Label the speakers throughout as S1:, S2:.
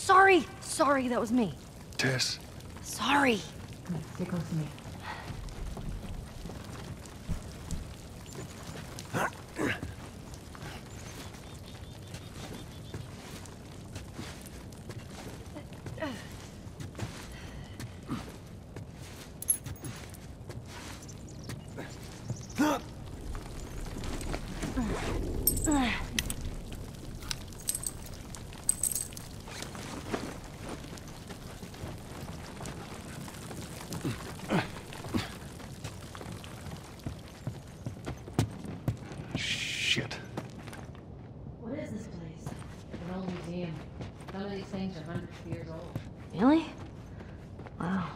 S1: Sorry. Sorry, that was me.
S2: Tess.
S1: Sorry.
S3: Come on, stay close to me.
S2: Shit.
S3: What is this place? An old museum. Some of these things are hundreds of years old.
S1: Really? Wow.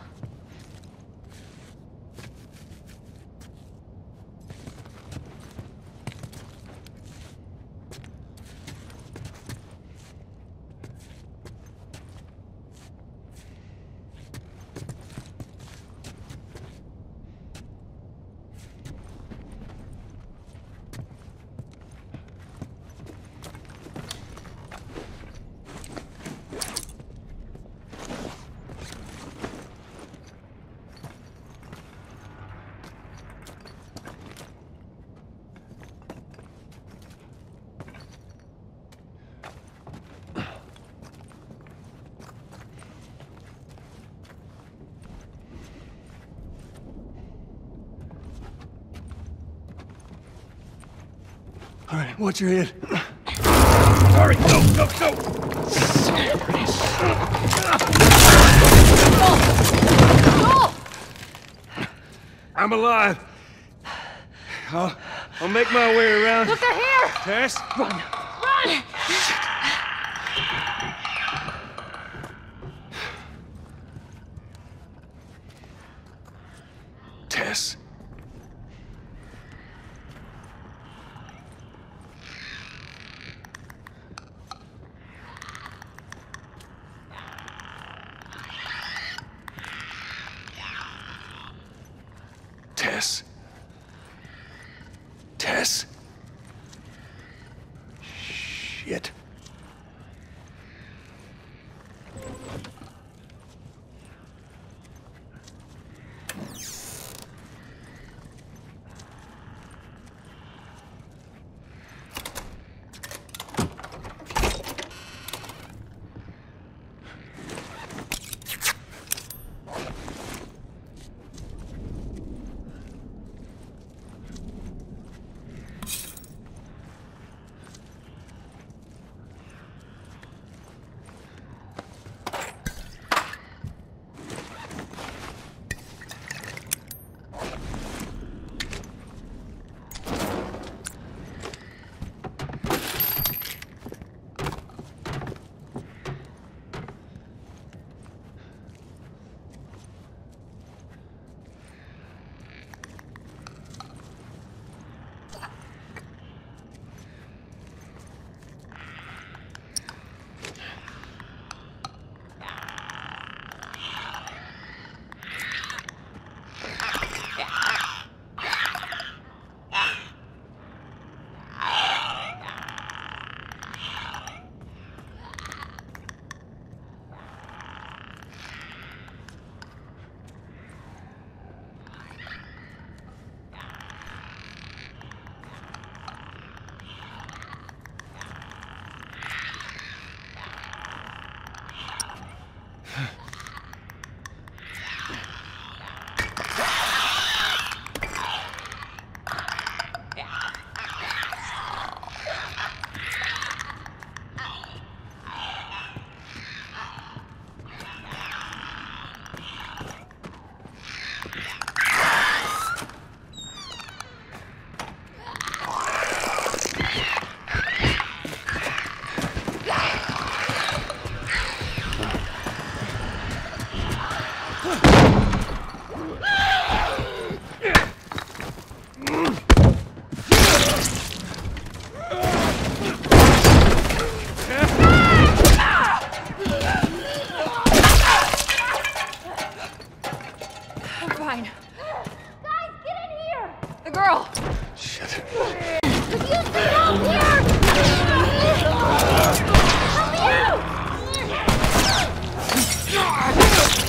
S2: All right, watch your head. Sorry, no. I'm alive. I'll make my way around.
S1: Look, they're here!
S2: Tess?
S1: Run!
S2: Tess? Tess? Tess? Shit.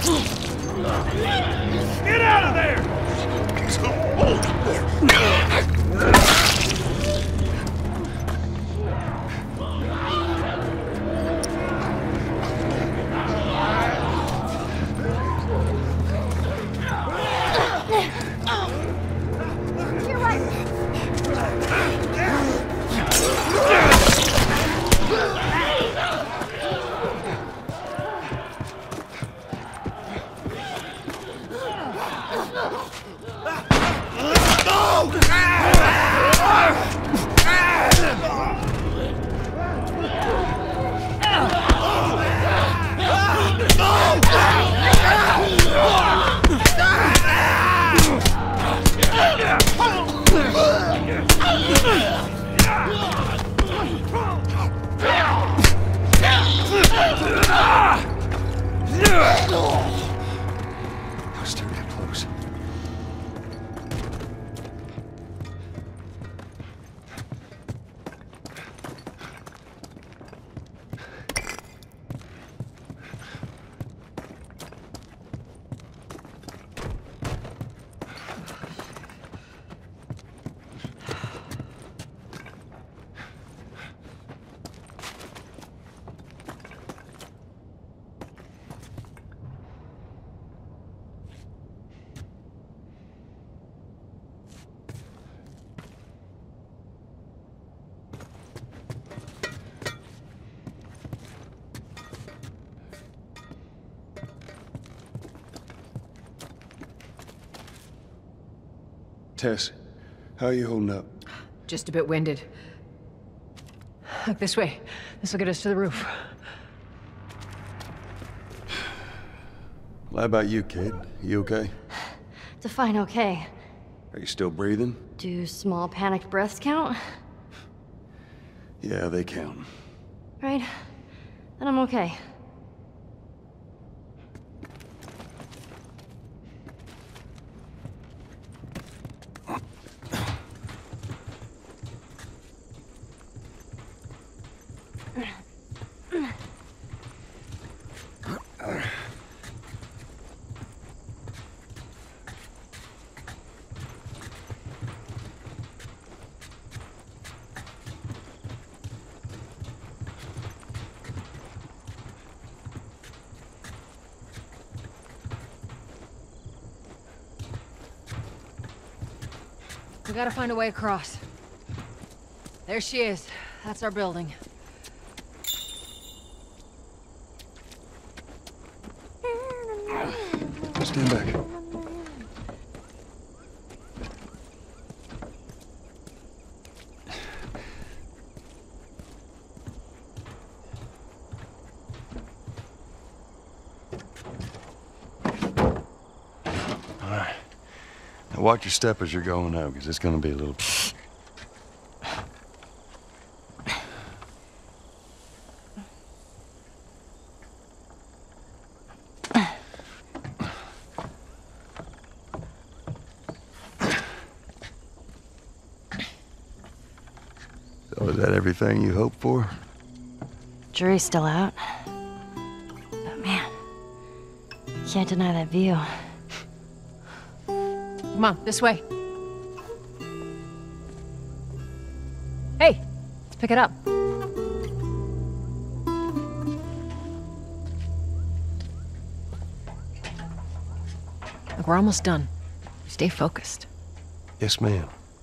S2: Get out of there! Let's turn it close. Tess, how are you holding up?
S3: Just a bit winded. Look this way. This will get us to the roof.
S2: Well, how about you, kid? You okay?
S1: Define okay.
S2: Are you still breathing?
S1: Do small panicked breaths count?
S2: Yeah, they count.
S1: Right? Then I'm okay.
S3: We gotta find a way across. There she is. That's our building.
S2: Stand back. All right. Now watch your step as you're going out, because it's going to be a little... So is that everything you hoped for?
S1: Jury's still out. But man, can't deny that view.
S3: Come on, this way. Hey, let's pick it up. Look, we're almost done. Stay focused.
S2: Yes, ma'am.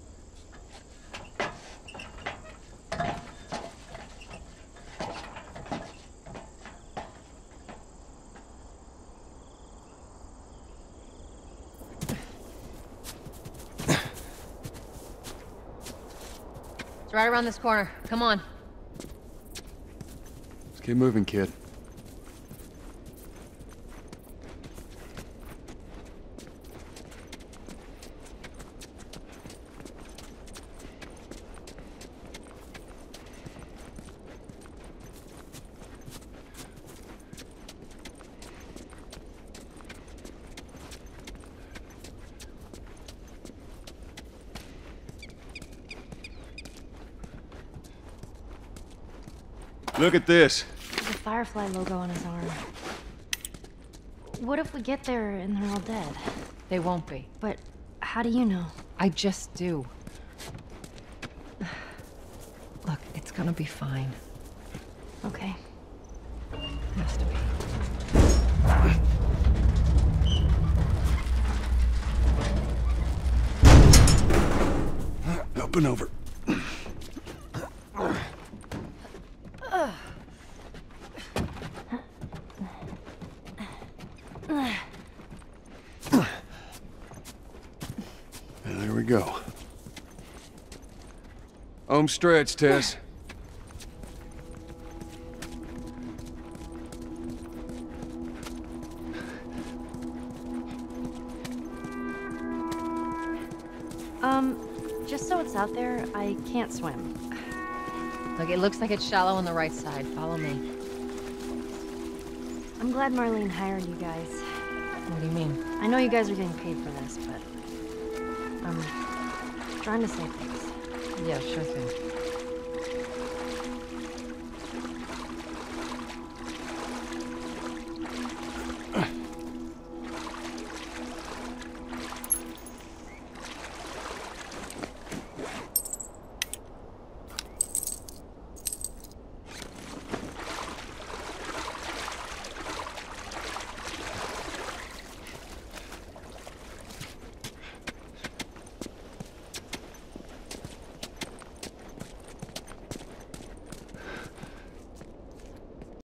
S3: It's right around this corner. Come on.
S2: Let's keep moving, kid.
S1: Look at this. There's a Firefly logo on his arm. What if we get there and they're all dead?
S3: They won't be.
S1: But how do you know?
S3: I just do. Look, it's gonna be fine.
S1: Okay.
S3: Has to be.
S2: Up and over. There we go. Home stretch, Tess.
S1: Just so it's out there, I can't swim.
S3: Look, it looks like it's shallow on the right side. Follow me.
S1: I'm glad Marlene hired you guys.
S3: What do you mean?
S1: I know you guys are getting paid for this, but I'm trying to save things.
S3: Yeah, sure thing.